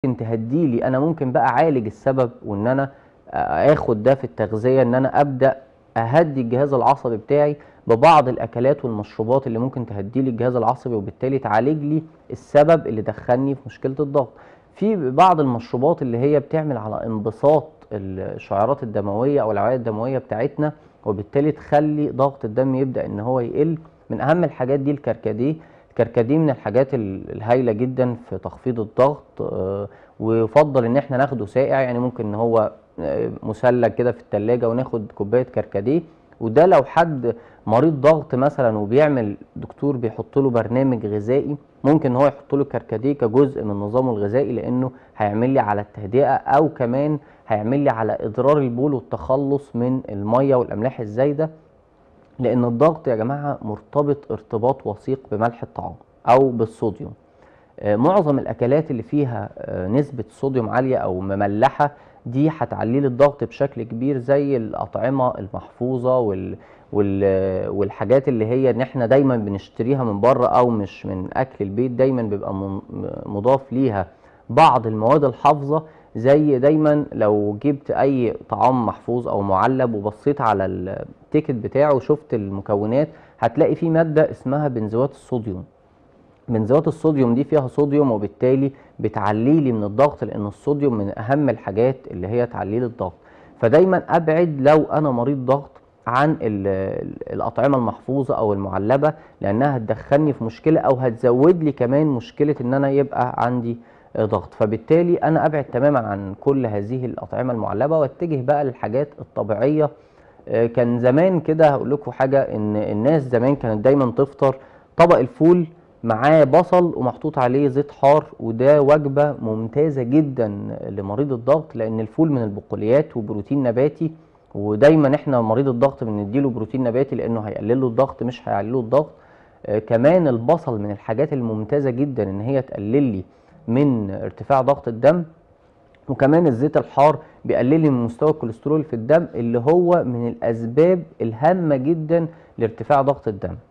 تهديلي، انا ممكن بقى اعالج السبب وان انا اخد ده في التغذيه، ان انا ابدا اهدي الجهاز العصبي بتاعي ببعض الاكلات والمشروبات اللي ممكن تهدي لي الجهاز العصبي وبالتالي تعالج لي السبب اللي دخلني في مشكله الضغط. في بعض المشروبات اللي هي بتعمل على انبساط الشعيرات الدمويه او الاوعيه الدمويه بتاعتنا وبالتالي تخلي ضغط الدم يبدا ان هو يقل. من اهم الحاجات دي الكركديه. الكركديه من الحاجات الهايله جدا في تخفيض الضغط، ويفضل ان احنا ناخده ساقع، يعني ممكن ان هو مثلج كده في التلاجة وناخد كوبايه كركديه. وده لو حد مريض ضغط مثلا وبيعمل دكتور بيحط له برنامج غذائي، ممكن ان هو يحط له كركديه كجزء من نظامه الغذائي، لانه هيعمل لي على التهدئه او كمان هيعمل لي على اضرار البول والتخلص من الميه والاملاح الزايده. لان الضغط يا جماعه مرتبط ارتباط وثيق بملح الطعام او بالصوديوم. معظم الاكلات اللي فيها نسبه صوديوم عاليه او مملحه دي هتعلي لي الضغط بشكل كبير، زي الاطعمه المحفوظه والحاجات اللي هي ان احنا دايما بنشتريها من بره او مش من اكل البيت، دايما بيبقى مضاف ليها بعض المواد الحافظه. زي دايما لو جبت اي طعام محفوظ او معلب وبصيت على التيكت بتاعه وشفت المكونات، هتلاقي فيه ماده اسمها بنزوات الصوديوم. بنزوات الصوديوم دي فيها صوديوم وبالتالي بتعلي لي من الضغط، لان الصوديوم من اهم الحاجات اللي هي تعلي لي الضغط. فدايما ابعد لو انا مريض ضغط عن الاطعمه المحفوظه او المعلبه، لانها هتدخلني في مشكله او هتزود لي كمان مشكله ان انا يبقى عندي ضغط. فبالتالي انا ابعد تماما عن كل هذه الاطعمه المعلبه واتجه بقى للحاجات الطبيعيه. كان زمان كده هقول لكم حاجه، ان الناس زمان كانت دايما تفطر طبق الفول معاه بصل ومحطوط عليه زيت حار، وده وجبه ممتازه جدا لمريض الضغط، لان الفول من البقوليات وبروتين نباتي، ودايما احنا مريض الضغط بنديله بروتين نباتي لانه هيقلل له الضغط مش هيعلي له الضغط. كمان البصل من الحاجات الممتازه جدا ان هي تقلل لي من ارتفاع ضغط الدم. وكمان الزيت الحار بيقلل لي من مستوى الكوليسترول في الدم، اللي هو من الاسباب الهامه جدا لارتفاع ضغط الدم.